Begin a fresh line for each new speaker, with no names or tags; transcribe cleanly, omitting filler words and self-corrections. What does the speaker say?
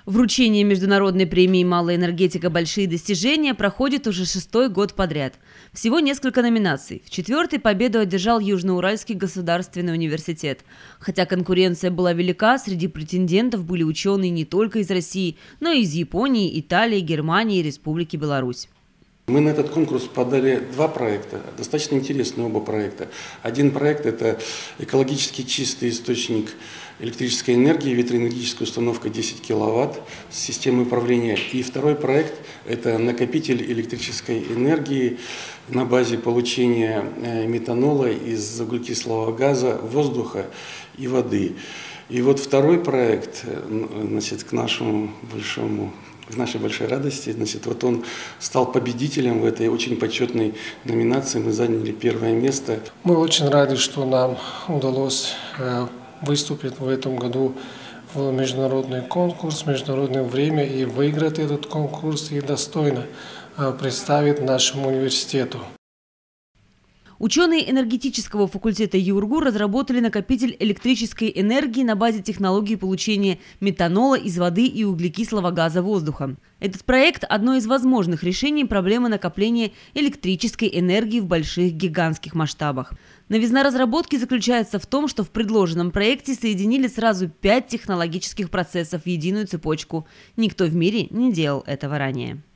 Вручение международной премии «Малая энергетика. Большие достижения» проходит уже 6-й год подряд. Всего несколько номинаций. В 4-й победу одержал Южноуральский государственный университет. Хотя конкуренция была велика, среди претендентов были ученые не только из России, но и из Японии, Италии, Германии и Республики Беларусь.
Мы на этот конкурс подали 2 проекта, достаточно интересные оба проекта. Один проект – это экологически чистый источник электрической энергии, ветроэнергетическая установка 10 киловатт с системой управления. И второй проект – это накопитель электрической энергии на базе получения метанола из углекислого газа, воздуха и воды. И вот второй проект, значит, к нашей большой радости, значит, вот он стал победителем в этой очень почетной номинации. Мы заняли 1-е место.
Мы очень рады, что нам удалось выступить в этом году в международный конкурс, в международное время и выиграть этот конкурс и достойно представить нашему университету.
Ученые энергетического факультета ЮрГУ разработали накопитель электрической энергии на базе технологии получения метанола из воды и углекислого газа воздуха. Этот проект – одно из возможных решений проблемы накопления электрической энергии в больших гигантских масштабах. Новизна разработки заключается в том, что в предложенном проекте соединили сразу 5 технологических процессов в единую цепочку. Никто в мире не делал этого ранее.